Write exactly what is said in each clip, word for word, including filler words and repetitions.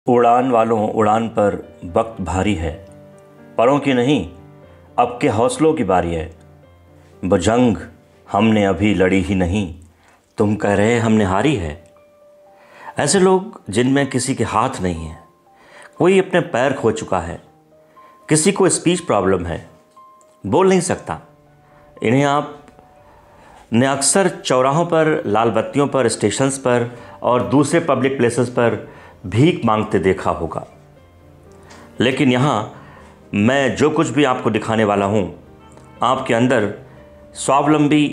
उड़ान वालों उड़ान पर वक्त भारी है, परों की नहीं अब के हौसलों की बारी है। वो जंग हमने अभी लड़ी ही नहीं, तुम कह रहे हमने हारी है। ऐसे लोग जिनमें किसी के हाथ नहीं है, कोई अपने पैर खो चुका है, किसी को स्पीच प्रॉब्लम है, बोल नहीं सकता। इन्हें आप ने अक्सर चौराहों पर, लाल बत्तियों पर, स्टेशंस पर और दूसरे पब्लिक प्लेसेस पर भीख मांगते देखा होगा। लेकिन यहाँ मैं जो कुछ भी आपको दिखाने वाला हूँ, आपके अंदर स्वावलंबी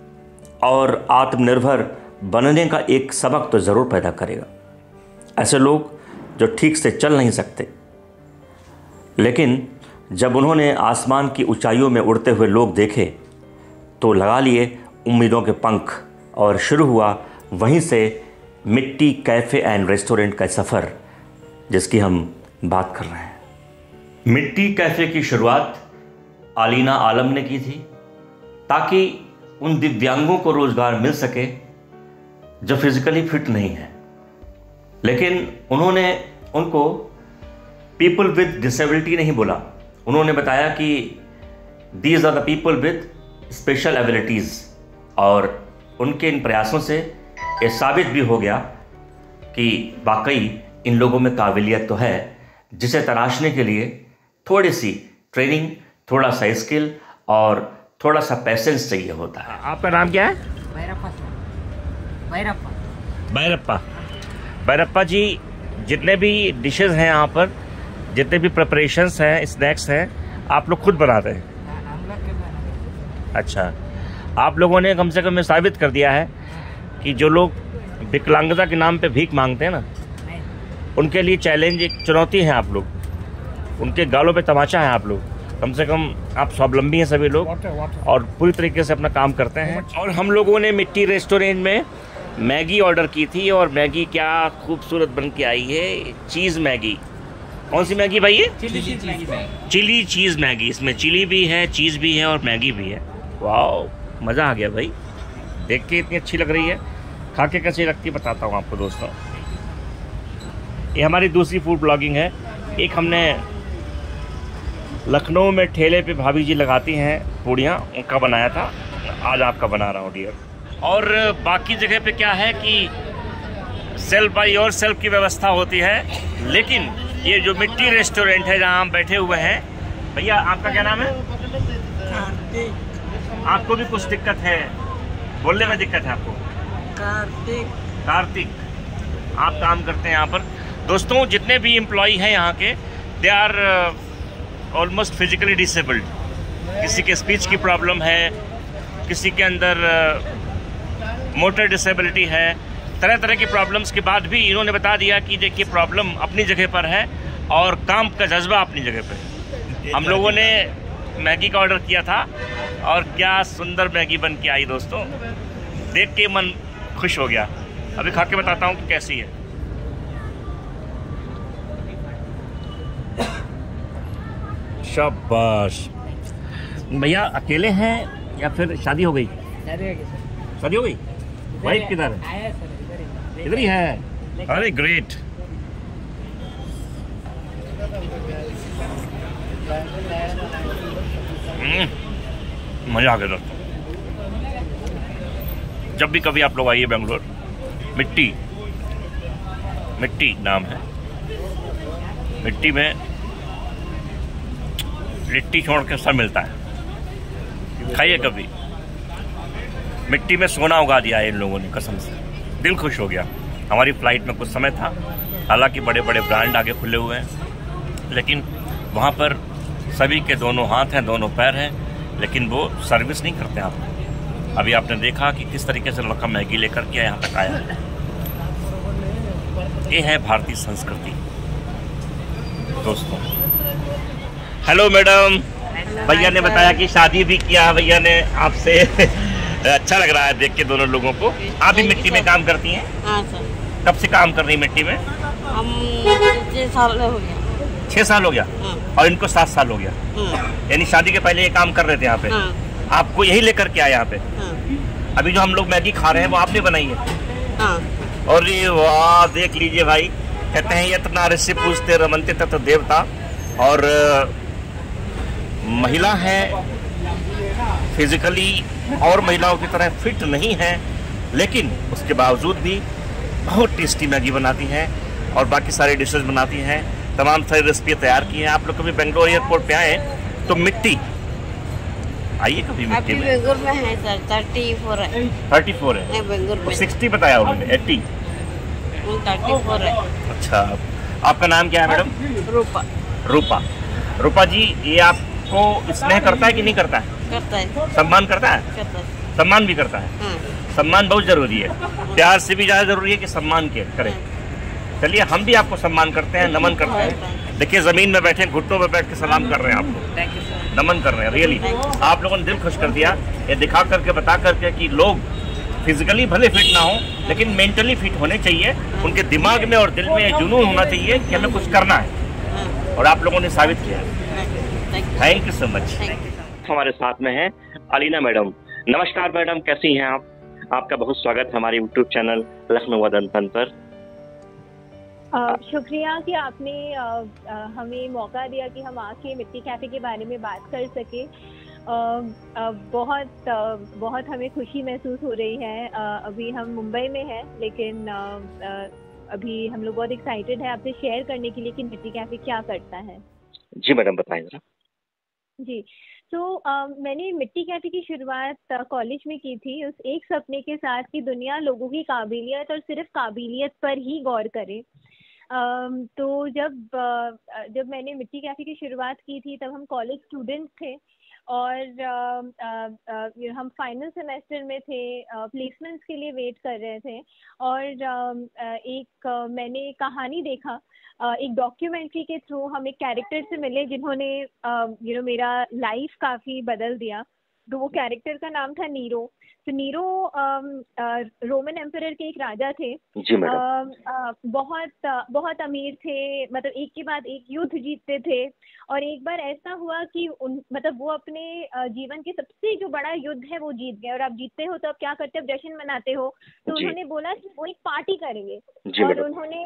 और आत्मनिर्भर बनने का एक सबक तो ज़रूर पैदा करेगा। ऐसे लोग जो ठीक से चल नहीं सकते, लेकिन जब उन्होंने आसमान की ऊंचाइयों में उड़ते हुए लोग देखे तो लगा लिए उम्मीदों के पंख, और शुरू हुआ वहीं से मिट्टी कैफ़े एंड रेस्टोरेंट का सफ़र जिसकी हम बात कर रहे हैं। मिट्टी कैफ़े की शुरुआत आलीना आलम ने की थी ताकि उन दिव्यांगों को रोज़गार मिल सके जो फिज़िकली फिट नहीं है, लेकिन उन्होंने उनको पीपल विद डिसेबिलिटी नहीं बोला। उन्होंने बताया कि these are the people with special abilities, और उनके इन प्रयासों से ये साबित भी हो गया कि वाकई इन लोगों में काबिलियत तो है, जिसे तराशने के लिए थोड़ी सी ट्रेनिंग, थोड़ा सा स्किल और थोड़ा सा पैसेंस चाहिए होता है। आपका नाम क्या है? भैरप्पा। भैरप्पा भैरप्पा भैरप्पा जी, जितने भी डिशेस हैं यहाँ पर, जितने भी प्रिपरेशंस हैं, स्नैक्स हैं, आप लोग खुद बनाते हैं? हम लोग के बना। अच्छा, आप लोगों ने कम से कम ये साबित कर दिया है कि जो लोग विकलांगता के नाम पे भीख मांगते हैं ना, उनके लिए चैलेंज, एक चुनौती है। आप लोग उनके गालों पे तमाचा है। आप लोग कम से कम आप स्वावलंबी हैं सभी लोग, और पूरी तरीके से अपना काम करते हैं। और हम लोगों ने मिट्टी रेस्टोरेंट में मैगी ऑर्डर की थी, और मैगी क्या खूबसूरत बन के आई है, चीज़ मैगी। कौन सी मैगी भाई है? Chilli cheese Maggi. Chilli cheese Maggi. इसमें चिली भी है, चीज़ भी है और मैगी भी है। वाह, मज़ा आ गया भाई, देख के इतनी अच्छी लग रही है। खा के कैसी लगती है बताता हूँ आपको दोस्तों। ये हमारी दूसरी फूड ब्लॉगिंग है। एक हमने लखनऊ में ठेले पे भाभी जी लगाती हैं पूड़ियाँ, उनका बनाया था, आज आपका बना रहा हूँ डियर। और बाकी जगह पे क्या है कि सेल्फ बाई और सेल्फ की व्यवस्था होती है, लेकिन ये जो मिट्टी रेस्टोरेंट है जहाँ हम बैठे हुए हैं, भैया आपका क्या नाम है? आपको भी कुछ दिक्कत है, बोलने में दिक्कत है आपको? कार्तिक। कार्तिक, आप काम करते हैं यहाँ पर। दोस्तों, जितने भी एम्प्लॉई हैं यहाँ के, they are almost physically disabled. किसी के स्पीच की प्रॉब्लम है, किसी के अंदर मोटर डिसेबिलिटी है, तरह तरह की प्रॉब्लम्स के बाद भी इन्होंने बता दिया कि देखिए प्रॉब्लम अपनी जगह पर है और काम का जज्बा अपनी जगह पर। हम लोगों ने मैगी का ऑर्डर किया था और क्या सुंदर मैगी बन के आई दोस्तों, देख के मन खुश हो गया। अभी खा के बताता हूँ कि कैसी है। शाबाश। भैया अकेले हैं या फिर शादी हो गई? शादी हो गई। वाइफ किधर है? आया सर, इधर ही। इधर ही है। अरे ग्रेट। मजा आ गया दोस्तों। जब भी कभी आप लोग आइए बेंगलोर, मिट्टी मिट्टी नाम है। मिट्टी में लिट्टी छोड़ के सब मिलता है, खाइए कभी। मिट्टी में सोना उगा दिया है इन लोगों ने, कसम से दिल खुश हो गया। हमारी फ्लाइट में कुछ समय था, हालांकि बड़े बड़े ब्रांड आगे खुले हुए हैं, लेकिन वहाँ पर सभी के दोनों हाथ हैं, दोनों पैर हैं, लेकिन वो सर्विस नहीं करते। आप अभी आपने देखा कि किस तरीके से लड़का मैगी लेकर के यहाँ तक आया है। ये है भारतीय संस्कृति दोस्तों। हेलो मैडम, भैया ने बताया कि शादी भी किया भैया ने आपसे। अच्छा लग रहा है देख के दोनों लोगों को। आप भी मिट्टी में काम करती हैं? हाँ सर। कब से काम कर रही हैं मिट्टी में? हम छः साल हो गया। छः साल हो गया। हाँ। और इनको सात साल हो गया। हाँ। यानी शादी के पहले ये काम कर रहे थे यहाँ पे? हाँ। आपको यही लेकर के आया यहाँ पे? हाँ। अभी जो हम लोग मैगी खा रहे हैं वो आपने बनाई है? हाँ। और ये वाह, देख लीजिए भाई, कहते हैं यत्न ऋषि पूजते रमन्ते तत् देवता। और महिला है, फिजिकली और महिलाओं की तरह फिट नहीं है, लेकिन उसके बावजूद भी बहुत टेस्टी मैगी बनाती हैं और बाकी सारी डिशेज बनाती हैं। तमाम सारी रेसिपी तैयार की हैं। आप लोग कभी बेंगलोर एयरपोर्ट पे आए तो मिट्टी आइए कभी मिट्टी अभी में। बेंगलोर में है सर, थर्टी फोर है। थर्टी फोर है, नहीं बेंगलोर में सिक्सटी बताया उन्होंने, एट्टी। थर्टी फोर है। अच्छा, आपका नाम क्या है मैडम? रूपा रूपा। रूपा जी, ये आपको स्नेह करता है कि नहीं करता है? करता है, सम्मान करता है? करता है। सम्मान भी करता है। हाँ, सम्मान बहुत जरूरी है, प्यार से भी ज्यादा जरूरी है कि सम्मान के करें। चलिए, हम भी आपको सम्मान करते हैं, नमन करते हैं। देखिए, जमीन में बैठे घुटनों में बैठ के सलाम कर रहे हैं आपको, थैंक यू सर। नमन कर रहे हैं। रियली आप लोगों ने दिल खुश कर दिया, ये दिखा करके बता करके कि लोग फिजिकली भले फिट ना हो लेकिन मेंटली फिट होने चाहिए। उनके दिमाग में और दिल में ये जुनून होना चाहिए कि हमें कुछ करना है, और आप लोगों ने साबित किया है। Thank you so much. हमारे साथ में है अलीना मैडम। नमस्कार मैडम, कैसी हैं आप? आपका बहुत स्वागत है हमारे यूट्यूब चैनल लखनऊ वदनपन पर। अ, शुक्रिया कि आपने अ, अ, हमें मौका दिया कि हम आके मिट्टी कैफ़े के बारे में बात कर सके। अ, अ, बहुत अ, बहुत हमें खुशी महसूस हो रही है। अ, अभी हम मुंबई में हैं, लेकिन अ, अ, अभी हम लोग बहुत एक्साइटेड है आपसे शेयर करने के लिए कि मिट्टी कैफ़े क्या करता है। जी मैडम, बताएं जरा। जी, तो अ, मैंने मिट्टी कैफ़े की शुरुआत कॉलेज में की थी, उस एक सपने के साथ कि दुनिया लोगों की काबिलियत और सिर्फ काबिलियत पर ही गौर करे। अम, तो जब अ, जब मैंने मिट्टी कैफ़े की शुरुआत की थी तब हम कॉलेज स्टूडेंट्स थे और अ, अ, अ, ये हम फाइनल सेमेस्टर में थे, प्लेसमेंट्स के लिए वेट कर रहे थे। और अम, अ, एक अ, मैंने कहानी देखा, अ, एक डॉक्यूमेंट्री के थ्रू हम एक कैरेक्टर से मिले जिन्होंने यू नो मेरा लाइफ काफ़ी बदल दिया। तो वो कैरेक्टर का नाम था नीरो। तो नीरो रोमन एम्परर के एक राजा थे। जी मैडम। अ, अ, बहुत अ, बहुत अमीर थे, मतलब एक के बाद एक युद्ध जीतते थे। और एक बार ऐसा हुआ कि उन मतलब वो अपने अ, जीवन के सबसे जो बड़ा युद्ध है वो जीत गए। और आप जीतते हो तो आप क्या करते हो, जश्न मनाते हो। तो जी। उन्होंने बोला कि वो एक पार्टी करेंगे। जी और मैडम। उन्होंने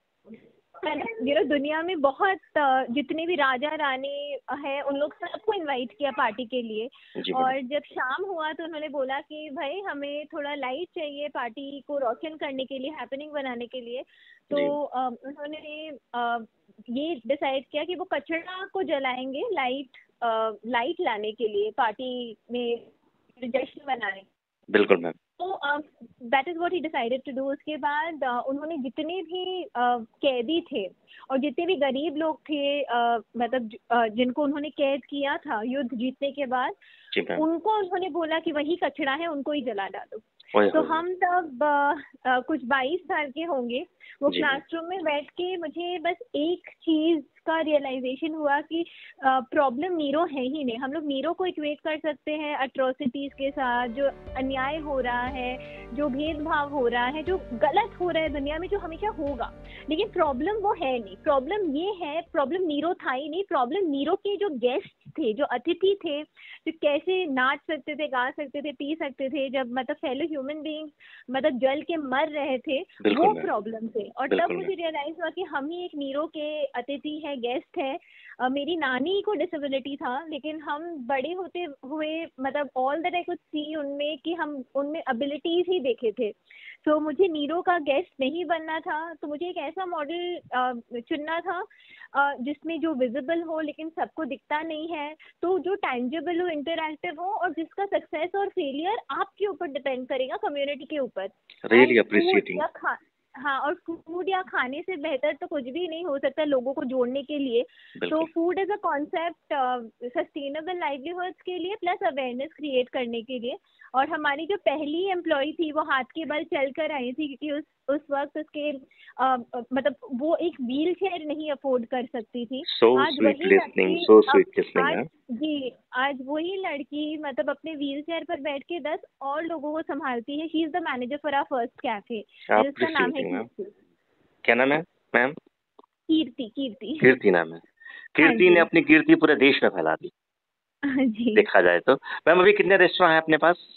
यू नो दुनिया में बहुत अ, जितने भी राजा रानी हैं उन लोग सबको इनवाइट किया पार्टी के लिए। जी और मैडम। जब शाम हुआ तो उन्होंने बोला कि भाई हमें थोड़ा लाइट चाहिए पार्टी को रोशन करने के लिए, हैपनिंग बनाने के लिए। जी। तो अ, उन्होंने अ, ये डिसाइड किया कि वो कचरा को जलाएंगे लाइट लाइट लाने के लिए, पार्टी में जश्न मनाने। बिल्कुल मैम। तो that is what he decided to do. उसके बाद uh, उन्होंने जितने भी uh, कैदी थे और जितने भी गरीब लोग थे, uh, मतलब uh, जिनको उन्होंने कैद किया था युद्ध जीतने के बाद, जी मैम। उनको उन्होंने बोला कि वही कचरा है, उनको ही जला डालो। ओए तो होए। हम तब uh, uh, कुछ बाईस साल के होंगे। वो जी। क्लासरूम में बैठ के मुझे बस एक चीज का रियलाइजेशन हुआ कि प्रॉब्लम नीरो है ही नहीं। हम लोग नीरो को इक्वेट कर सकते हैं अट्रोसिटीज के साथ, जो अन्याय हो रहा है, जो भेदभाव हो रहा है, जो गलत हो रहा है दुनिया में, जो हमेशा होगा। लेकिन प्रॉब्लम वो है नहीं। प्रॉब्लम ये है, प्रॉब्लम नीरो था ही नहीं। प्रॉब्लम नीरो के जो गेस्ट थे, जो अतिथि थे, जो कैसे नाच सकते थे, गा सकते थे, पी सकते थे, जब मतलब फेलो ह्यूमन बीइंग्स मतलब जल के मर रहे थे, बिल्कुल वो मैम। प्रॉब्लम थे। और तब बिल्कुल मुझे मैम। रियलाइज हुआ कि हम ही एक नीरो के अतिथि है, गेस्ट है। अ, मेरी नानी को डिसेबिलिटी था, लेकिन हम बड़े होते हुए मतलब all that I could see उनमें कि हम उनमें एबिलिटीज ही देखे थे। तो मुझे नीरो का गेस्ट नहीं बनना था, तो मुझे एक ऐसा मॉडल चुनना था अ, जिसमें जो विजिबल हो लेकिन सबको दिखता नहीं है, तो जो टैंजिबल हो, इंटरैक्टिव हो, और जिसका सक्सेस और फेलियर आपके ऊपर डिपेंड करेगा, कम्युनिटी के ऊपर। Really And appreciating. food या खा हाँ, और फूड या खाने से बेहतर तो कुछ भी नहीं हो सकता लोगों को जोड़ने के लिए। तो बिल्कुल। Food as a concept sustainable livelihoods के लिए प्लस अवेयरनेस क्रिएट करने के लिए। और हमारी जो पहली एम्प्लॉय थी वो हाथ के बल चल कर आई थी, क्योंकि उस उस वक्त उसके अ, मतलब वो एक व्हील चेयर नहीं अफोर्ड कर सकती थी। सो आज स्वीट वही लिसनिंग, लड़की सो अब- स्वीट लिसनिंग आज मैम। जी आज वही लड़की मतलब अपने व्हील चेयर पर बैठ के दस और लोगों को संभालती है। She is the manager for our first cafe, जिसका नाम है अप्रिशिएटिंग मैम। कीर्ति। क्या नाम है मैम? कीर्ति कीर्ति कीर्ति नाम है। कीर्ति हाँ ने जी। अपनी कीर्ति पूरे देश में फैला दी, जी देखा जाए तो। मैम, अभी कितने रेस्टोरेंट हैं अपने पास?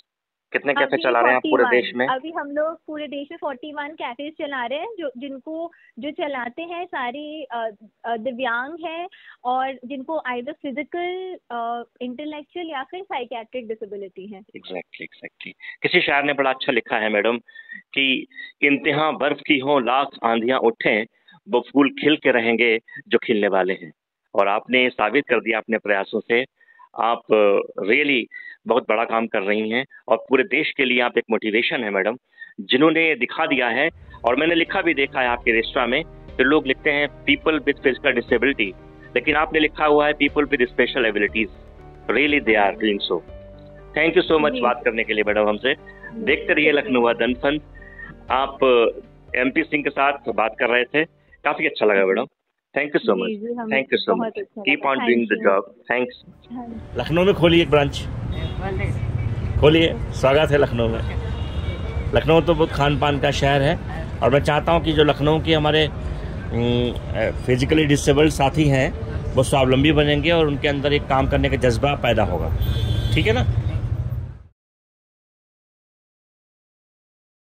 कितने कैफे अभी चला रहे हैं आप पूरे इकतालीस देश में? अभी हम लोग पूरे देश में इकतालीस कैफेज चला रहे हैं, जो जिनको जो चलाते हैं सारे अ, अ, दिव्यांग हैं और जिनको आइदर फिजिकल, इंटेलेक्चुअल या फिर साइकेट्रिक डिसेबिलिटी है। एग्जैक्टली एग्जैक्टली किसी शायर ने बड़ा अच्छा लिखा है मैडम कि इंतहा बर्फ की हो, लाख आंधियां उठें, वो फूल खिल के रहेंगे जो खिलने वाले हैं। और आपने साबित कर दिया अपने प्रयासों से, आप रियली uh, really बहुत बड़ा काम कर रही हैं और पूरे देश के लिए आप एक मोटिवेशन है मैडम, जिन्होंने दिखा दिया है। और मैंने लिखा भी देखा है आपके रेस्टोरेंट में, तो लोग लिखते हैं पीपल विद फिजिकल डिसेबिलिटी, लेकिन आपने लिखा हुआ है people with special abilities. Really they are doing so. Thank you so much बात करने के लिए मैडम हमसे। देखते रहिए लखनऊ दनफन। आप एमपी सिंह के साथ बात कर रहे थे, काफी अच्छा लगा madam. Thank you so much, thank you so much, keep on doing the job. Thanks. Lucknow में खोलिए एक ब्रांच, खोलिए, स्वागत है लखनऊ में। लखनऊ तो बहुत खान पान का शहर है और मैं चाहता हूँ कि जो लखनऊ के हमारे फिजिकली डिसेबल्ड साथी हैं वो स्वावलंबी बनेंगे और उनके अंदर एक काम करने का जज्बा पैदा होगा। ठीक है ना?